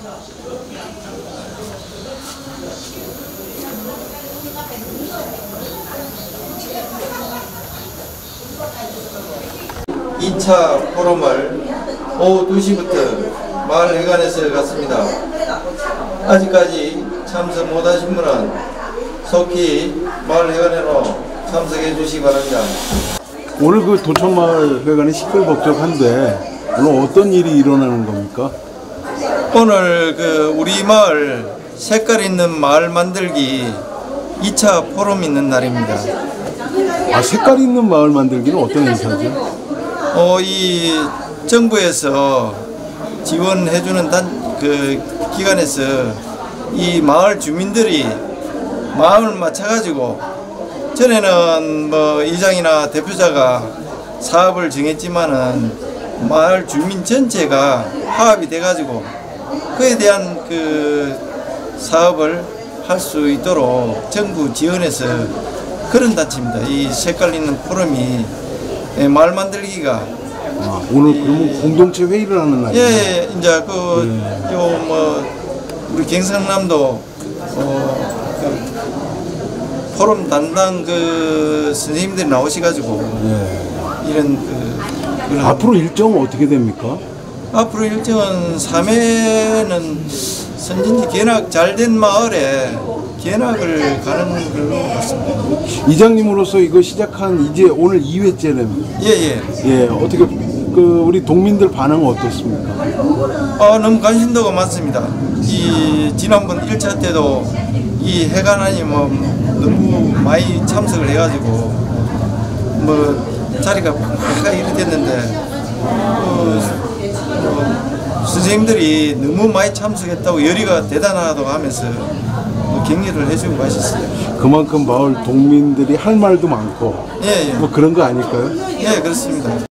이 차 포럼을 오후 2시부터 마을회관에서 갔습니다. 아직까지 참석 못하신 분은 속히 마을회관으로 참석해 주시기 바랍니다. 오늘 그 도청마을회관이 시끌벅적한데 오늘 어떤 일이 일어나는 겁니까? 오늘 우리 마을 색깔 있는 마을 만들기 2차 포럼 있는 날입니다. 아, 색깔 있는 마을 만들기는 어떤 행사죠? 이 정부에서 지원해주는 기관에서 이 마을 주민들이 마음을 맞춰가지고, 전에는 뭐 이장이나 대표자가 사업을 정했지만은 마을 주민 전체가 화합이 돼가지고 그에 대한 사업을 할 수 있도록 정부 지원해서 그런 단체입니다. 이 색깔 있는 포럼이 마을 만들기가. 오늘 그러면 공동체 회의를 하는 날이에요? 예, 이제 우리 경상남도 포럼 담당 선생님들이 나오셔가지고 이런 앞으로 일정은 어떻게 됩니까? 앞으로 일정은 3회는 선진지 견학 잘 된 마을에 견학을 가는 걸로 같습니다. 이장님으로서 이거 시작한 이제 오늘 2회째랍니다. 예. 어떻게 우리 동민들 반응은 어떻습니까? 너무 관심도가 많습니다. 이 지난번 1차 때도 이 회관안이 너무 많이 참석을 해가지고 자리가 팍 이렇게 됐는데 선생님들이 너무 많이 참석했다고 열의가 대단하다고 하면서 격려를 해주고 가셨어요. 그만큼 마을 동민들이 할 말도 많고 예. 뭐 그런 거 아닐까요? 예, 그렇습니다.